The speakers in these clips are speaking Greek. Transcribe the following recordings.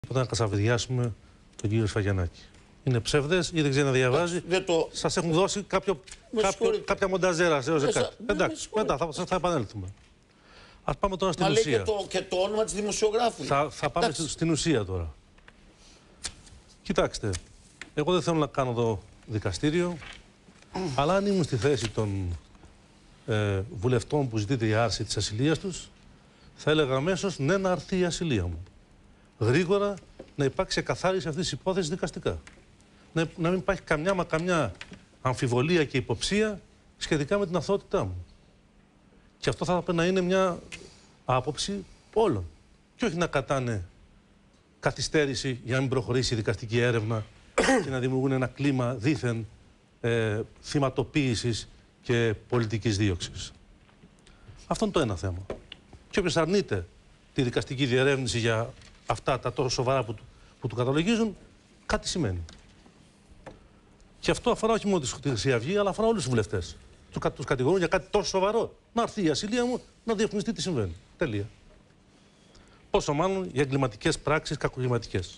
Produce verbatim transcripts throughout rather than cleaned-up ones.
Όταν κασαβιδιάσουμε τον κύριο Σφαγιανάκη. Είναι ψεύδες ή δεν ξέρει να διαβάζει. Το... Σας έχουν δώσει κάποιο, κάποιο, κάποια μονταζέρα σε έω κάτι. Εντάξει, μετά θα, θα επανέλθουμε. Ας πάμε τώρα στην Μα ουσία. Λέει και, το, και το όνομα της δημοσιογράφου. Θα, θα πάμε Εντάξει. στην ουσία τώρα. Κοιτάξτε, εγώ δεν θέλω να κάνω εδώ δικαστήριο, mm. αλλά αν ήμουν στη θέση των ε, βουλευτών που ζητείται η άρση της ασυλίας τους, θα έλεγα αμέσως ναι να αρθεί η ασυλία μου. Γρήγορα να υπάρξει εκαθάριση αυτής της υπόθεσης δικαστικά. Να, να μην υπάρχει καμιά μα καμιά αμφιβολία και υποψία σχετικά με την αθωότητά μου. Και αυτό θα έπρεπε να είναι μια άποψη όλων. Και όχι να κατάνε καθυστέρηση για να μην προχωρήσει η δικαστική έρευνα και να δημιουργούν ένα κλίμα δήθεν ε, θυματοποίησης και πολιτικής δίωξης. Αυτό είναι το ένα θέμα. Και όποιος αρνείται τη δικαστική διερεύνηση για αυτά τα τόσο σοβαρά που, που του καταλογίζουν, κάτι σημαίνει. Και αυτό αφορά όχι μόνο τη Χρυσή Αυγή, αλλά αφορά όλους τους βουλευτές. Τους, τους κατηγορούν για κάτι τόσο σοβαρό. Να έρθει η ασυλία μου να διευκρινιστεί τι συμβαίνει. Τελεία. Πόσο μάλλον για εγκληματικές πράξεις κακοκληματικές.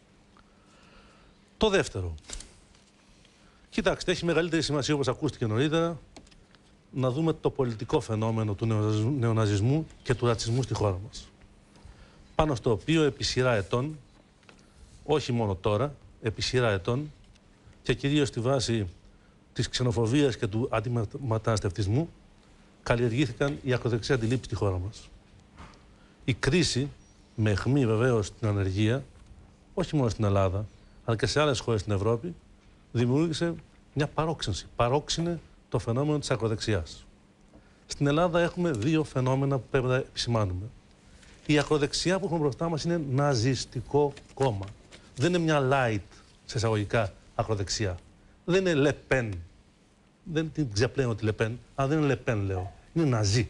Το δεύτερο. Κοιτάξτε, έχει μεγαλύτερη σημασία, όπως ακούστηκε νωρίτερα, να δούμε το πολιτικό φαινόμενο του νεοναζισμού και του ρατσισμού στη χώρα μας. Πάνω στο οποίο επί σειρά ετών, όχι μόνο τώρα, επί σειρά ετών, και κυρίως στη βάση της ξενοφοβίας και του αντιμεταναστευτισμού, καλλιεργήθηκαν οι ακροδεξιές αντιλήψεις στη χώρα μας. Η κρίση, με αιχμή βεβαίως στην ανεργία, όχι μόνο στην Ελλάδα, αλλά και σε άλλες χώρες στην Ευρώπη, δημιούργησε μια παρόξενση. Παρόξυνε το φαινόμενο της ακροδεξιάς. Στην Ελλάδα έχουμε δύο φαινόμενα που πρέπει να επισημάνουμε. Η ακροδεξιά που έχουμε μπροστά μας είναι ναζιστικό κόμμα. Δεν είναι μια light, σε εισαγωγικά, ακροδεξιά. Δεν είναι Λεπέν. Δεν την ξεπλένω τη Λεπέν, αλλά δεν είναι Λεπέν, λέω. Είναι ναζί.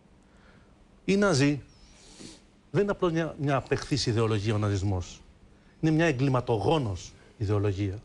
Η ναζί δεν είναι απλώς μια, μια απεχθής ιδεολογία ο ναζισμός. Είναι μια εγκληματογόνος ιδεολογία.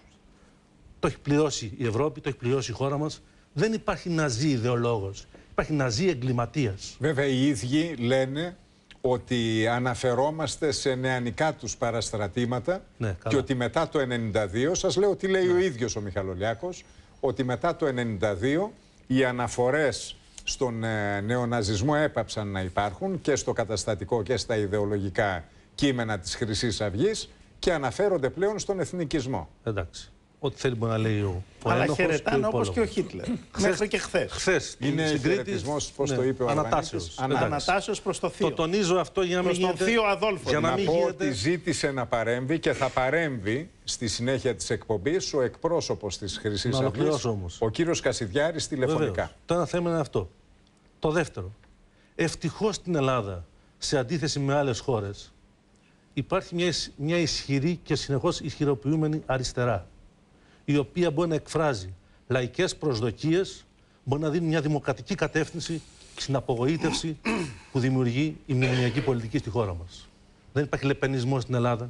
Το έχει πληρώσει η Ευρώπη, το έχει πληρώσει η χώρα μας. Δεν υπάρχει ναζί ιδεολόγος. Υπάρχει ναζί εγκληματίας. Βέβαια, οι ίδιοι λένε ότι αναφερόμαστε σε νεανικά τους παραστρατήματα, ναι, και ότι μετά το ενενήντα δύο, σας λέω τι λέει, ναι, ο ίδιος ο Μιχαλολιάκος, ότι μετά το ενενήντα δύο οι αναφορές στον ε, νεοναζισμό έπαψαν να υπάρχουν και στο καταστατικό και στα ιδεολογικά κείμενα της Χρυσής Αυγής και αναφέρονται πλέον στον εθνικισμό. Εντάξει. Ό,τι θέλει μπορεί να λέει ο, ο αλλά χαιρετάνε όπως και ο Χίτλερ. Μέχρι και χθες. Χθες. Είναι χαιρετισμός, πώς ναι, το είπε ο Ανατάσεως. Ανατάσεως προς το θείο. Το τονίζω αυτό για να μην γίνεται... Προς τον θείο Αδόλφο. Για να, να μην πω γίνεται... ότι ζήτησε να παρέμβει και θα παρέμβει στη συνέχεια της εκπομπής ο εκπρόσωπος της Χρυσής Αυγής, ο κύριος Κασιδιάρης, τηλεφωνικά. Βεβαίως. Το ένα θέμα είναι αυτό. Το δεύτερο. Ευτυχώς στην Ελλάδα, σε αντίθεση με άλλες χώρες, υπάρχει μια, μια ισχυρή και συνεχώς ισχυροποιούμενη αριστερά, η οποία μπορεί να εκφράζει λαϊκές προσδοκίες, μπορεί να δίνει μια δημοκρατική κατεύθυνση στην απογοήτευση που δημιουργεί η μνημονιακή πολιτική στη χώρα μας. Δεν υπάρχει λεπενισμός στην Ελλάδα.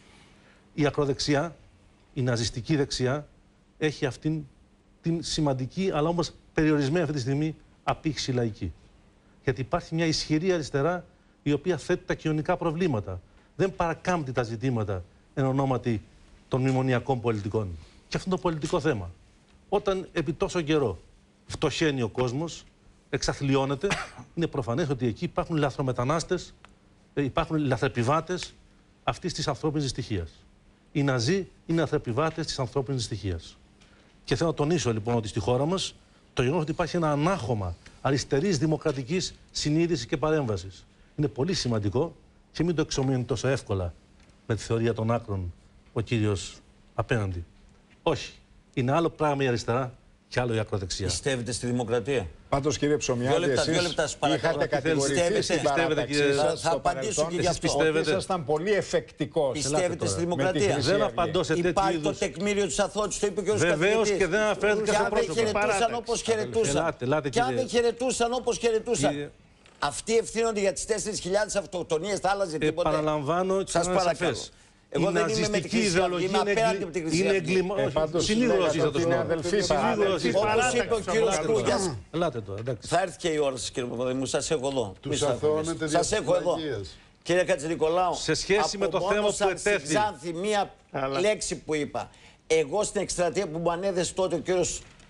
Η ακροδεξιά, η ναζιστική δεξιά, έχει αυτήν την σημαντική, αλλά όμως περιορισμένη αυτή τη στιγμή, απήχηση λαϊκή. Γιατί υπάρχει μια ισχυρή αριστερά, η οποία θέτει τα κοινωνικά προβλήματα. Δεν παρακάμπτει τα ζητήματα εν ονόματι των μνημονιακών πολιτικών. Και αυτό είναι το πολιτικό θέμα. Όταν επί τόσο καιρό φτωχαίνει ο κόσμος, εξαθλιώνεται, είναι προφανές ότι εκεί υπάρχουν λαθρομετανάστες, υπάρχουν λαθρεπιβάτες αυτής της ανθρώπινης δυστυχίας. Οι Ναζί είναι λαθρεπιβάτες της ανθρώπινης δυστυχίας. Και θέλω να τονίσω λοιπόν ότι στη χώρα μας το γεγονός ότι υπάρχει ένα ανάχωμα αριστερής δημοκρατικής συνείδησης και παρέμβασης είναι πολύ σημαντικό και μην το εξομοιώνει τόσο εύκολα με τη θεωρία των άκρων ο κύριος απέναντι. Όχι. Είναι άλλο πράγμα η αριστερά και άλλο η ακροδεξιά. Πιστεύετε στη δημοκρατία? Πάντως, κύριε Ψωμιάδη, εσείς είχατε κατηγορηθεί στην παράταξη σας στο παρελθόν. Εσείς πιστεύετε ότι ήσασταν πολύ εφεκτικός. Πιστεύετε στη δημοκρατία? Δεν απαντώ σε τέτοιου είδους. Υπάρχει το τεκμήριο της αθωότητας, το είπε και ο κ. Βεβαίως και δεν αναφέρθηκε στο πρόσωπο. Και αν δεν χαιρετούσαν όπως χαιρετούσαν. Και αν δεν χαιρετούσαν όπως χαιρετούσαν. Αυτοί ευθύνονται για τις τέσσερις χιλιάδες αυτοκτονίες, θα άλλαζε τίποτα? Επαναλαμβάνω, σας παρακαλώ. Εγώ δεν είμαι με τη Χρυσή Αυγή, είμαι απέναντι από τη Χρυσή Αυγή. Είναι εγκληματικό. Συνήγορος είστε το συνάδελφο. Όπως είπε ο κύριος Κούγιας. Ελάτε τώρα, εντάξει. Θα έρθει και η ώρα σας, κύριε Παπαδημού, σας έχω εδώ. Τους αθώνετε σας έχω εδώ. Κύριε Χατζηνικολάου, σε σχέση με το θέμα που ετέθη. Ξάνθη, μία Αλλά... λέξη που είπα. Εγώ στην εκστρατεία που μου ανέδεσε τότε ο κύριος